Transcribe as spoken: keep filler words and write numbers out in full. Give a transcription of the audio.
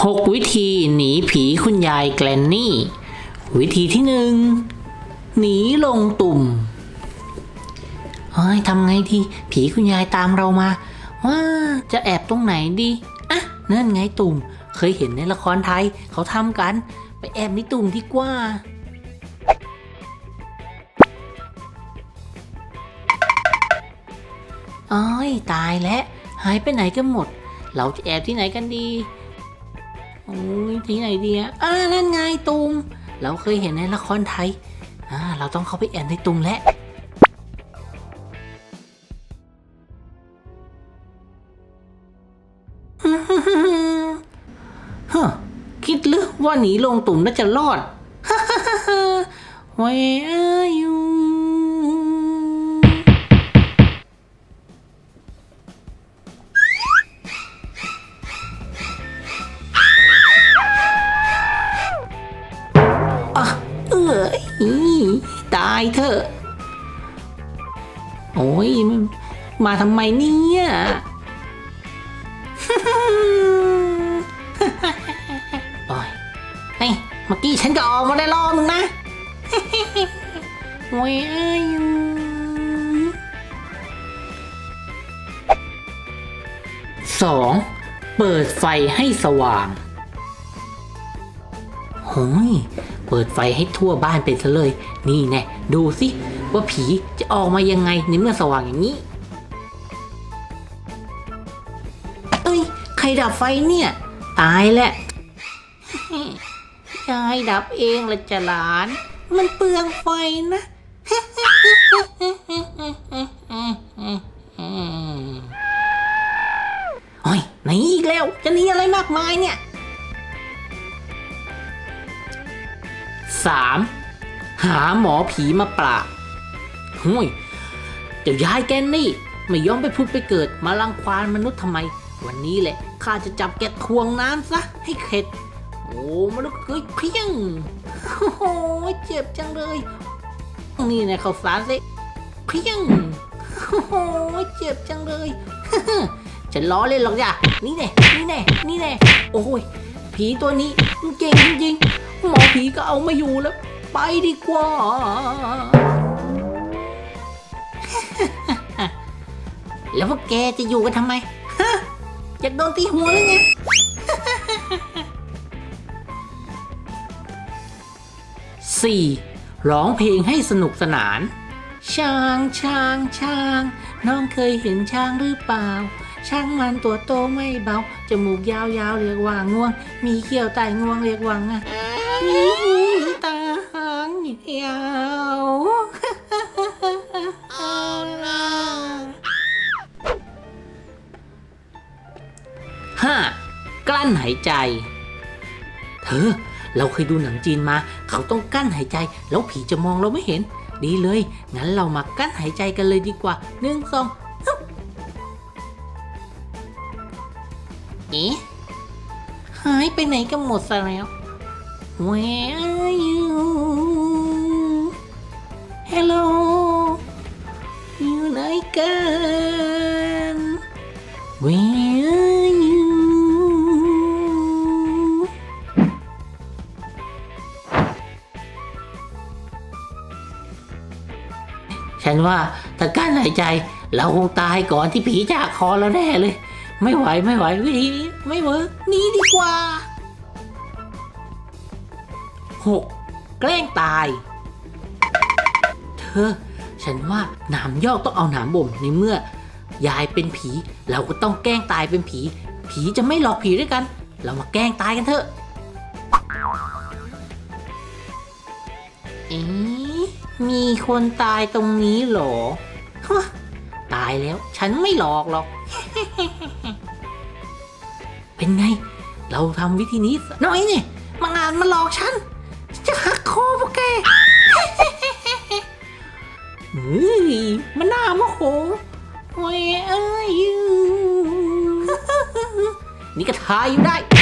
หกวิธีหนีผีคุณยายแกลนนี่วิธีที่หนึ่งหนีลงตุ่มเฮ้ยทำไงดีผีคุณยายตามเรามาว่าจะแอบตรงไหนดีอ่ะนั่นไงตุ่มเคยเห็นในละครไทยเขาทำกันไปแอบในตุ่มดีกว่าอ้อยตายแล้วหายไปไหนกันหมดเราจะแอบที่ไหนกันดีโอ้ยที่ไหนดีอ่ะอ่านั่นไงตุ่มเราเคยเห็นในละครไทยอ่าเราต้องเข้าไปแอบในตุ่มแล้วฮะคิดหรือว่าหนีลงตุ่มน่าจะรอดฮ่าฮ่าฮ่า Where are you อ่ะเอ้ยตายเถอะโอ้ยมาทำไมเนี่ยโอ้ยเฮ้ยเมื่อกี้ฉันก็ออกมาได้รอบนึงนะ Where are you สองเปิดไฟให้สว่างโอ้ยเปิดไฟให้ทั่วบ้านไปซะเลยนี่แน่ดูสิว่าผีจะออกมายังไงในเมื่อสว่างอย่างนี้เอ้ยใครดับไฟเนี่ยตายแหละ ยายดับเองละจ้ะหลานมันเปลืองไฟนะ โอ้ยหนีอีกแล้วจะหนีอะไรมากมายเนี่ยสามหาหมอผีมาปราบหุ้ยเจ้ายายแกนี่ไม่ยอมไปพูดไปเกิดมาลังควานมนุษย์ทำไมวันนี้แหละข้าจะจับแกทวงน้ำซะให้เข็ดโอ้มนุษย์เกยเพียงโอ้ยเจ็บจังเลยนี่นะเขาสารสิเพียงโอ้ยเจ็บจังเลยฉันล้อเล่นหรอกจ้ะนี่แน่นี่แน่นี่แน่โอ้ยผีตัวนี้มันเก่งจริงๆหมอผีก็เอาไม่อยู่แล้วไปดีกว่า แล้วพวกแกจะอยู่กันทำไมอยากโดนตีหัวหรือไง สี่ร้องเพลงให้สนุกสนานช้างช้างช้างน้องเคยเห็นช้างหรือเปล่าช้างมันตัวโตไม่เบาจมูกยาวๆเรียกว่างวงมีเขี้ยวใต้งวงเรียกว่างะมีหูตาหางยาวห้ากลั้นหายใจเธอเราเคยดูหนังจีนมาเขาต้องกั้นหายใจแล้วผีจะมองเราไม่เห็นดีเลยงั้นเรามากั้นหายใจกันเลยดีกว่าหนึ่งสองเอ๊ะหายไปไหนกันหมดซะแล้ว Where are you Hello อยู่ไหนกัน Where are you ฉันว่าถ้ากั้นหายใจเราคงตายก่อนที่ผีจะคอเราแน่เลยไม่ไหวไม่ไหววิธีนี้ไม่เวิร์กหนีดีกว่าหกแกล้งตายเธอฉันว่าหนามยอกต้องเอาหนามบ่มในเมื่อยายเป็นผีเราก็ต้องแกล้งตายเป็นผีผีจะไม่หลอกผีด้วยกันเรามาแกล้งตายกันเถอะเอ๊ะมีคนตายตรงนี้เหรอตายแล้วฉันไม่หลอกหรอก เป็นไงเราทำวิธีนี้น้อยเนี่ยมางานมาหลอกฉันจะหักคอพวกแก เฮ้ยมันน่าโมโห Where are you นี่ก็ทายอยู่ได้